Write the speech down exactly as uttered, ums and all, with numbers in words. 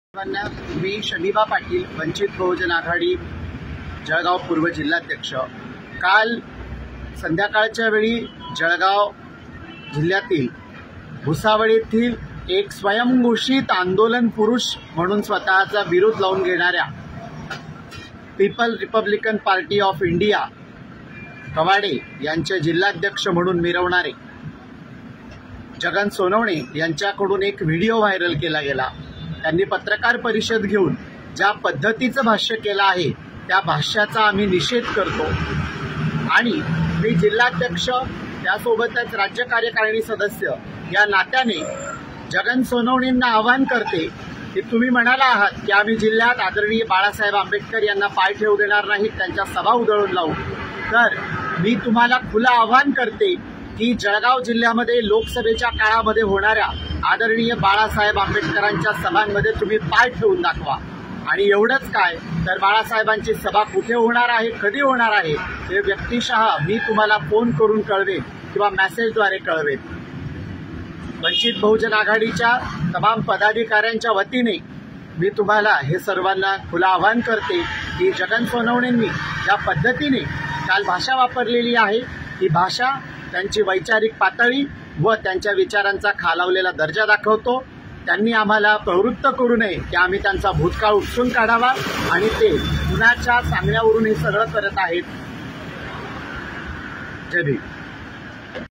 मी शनिबा पाटील, वंचित बहुजन आघाडी जळगाव पूर्व जिल्हाध्यक्ष। काल संध्याकाळच्या वेळी जळगाव जिल्ह्यातील भुसावळ येथील एक स्वयंघोषित आंदोलन पुरुष म्हणून स्वतःचा विरोध लावून घेणाऱ्या People Republican Party of India Kawade यांचे जिल्हाध्यक्ष म्हणून मिरवणारे जगन सोनवणे यांच्याकडून एक व्हिडिओ व्हायरल केला गेला। त्यांनी पत्रकार परिषद घेऊन ज्या पद्धतीचं भाष्य केलं आहे त्या भाष्याचा आम्ही निषेध करतो आणि मी जिल्हाध्यक्ष त्यासोबतच राज्य कार्यकारिणी सदस्य या नात्याने जगन सोनवणेंना आवाहन करते की तुम्ही म्हणाला आहात की आम्ही जिल्ह्यात आदरणीय बाळासाहेब आंबेडकर यांना पाय ठेवू देणार नाहीत, त्यांच्या सभा उधळून लावू। तर मी तुम्हाला खुलं आवाहन करते की जळगाव जिल्ह्यामध्ये लोकसभेच्या काळामध्ये होणाऱ्या आदरणीय बाळासाहेब आंबेडकरांच्या सभांमध्ये तुम्ही पाय ठेवून दाखवा। आणि एवढंच काय तर बाळासाहेबांची सभा कुठे होणार आहे, कधी होणार आहे हे व्यक्तिशः मी तुम्हाला फोन करून कळवेन किंवा मेसेजद्वारे कळवेन। वंचित बहुजन आघाडीच्या तमाम पदाधिकाऱ्यांच्या वतीने मी तुम्हाला हे सर्वांना खुलं आवाहन करते की जगन सोनवणेंनी ज्या पद्धतीने काल भाषा वापरलेली आहे ही भाषा त्यांची वैचारिक पातळी व त्यांच्या विचारांचा खालावलेला दर्जा दाखवतो। त्यांनी आम्हाला प्रवृत्त करू नये की आम्ही त्यांचा भूतकाळ उपसून काढावा आणि ते कुणाच्या सांगण्यावरून हे सगळं करत आहेत। जय भीम।